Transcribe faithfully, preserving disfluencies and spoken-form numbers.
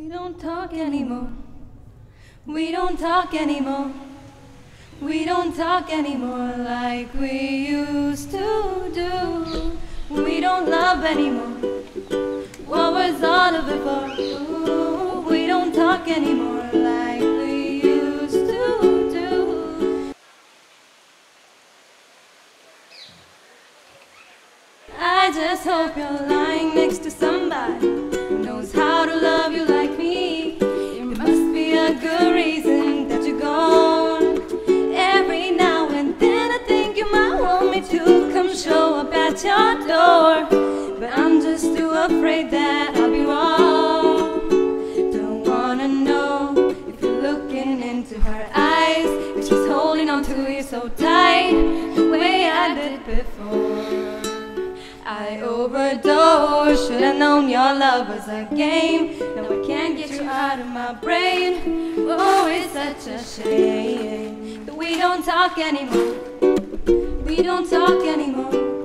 We don't talk anymore. We don't talk anymore. We don't talk anymore like we used to do. We don't love anymore. What was all of it for? Ooh, we don't talk anymore like we used to do. I just hope you're lying next to somebody who knows how to love you like me. There must be a good reason that you're gone. Every now and then I think you might want me to come show up at your door, but I'm just too afraid that I'll be wrong. Don't wanna know if you're looking into her eyes, if she's holding on to you so tight, the way I did before. I overdosed, should've known your love was a game. Now I can't get you out of my brain. Oh, it's such a shame that we don't talk anymore. We don't talk anymore.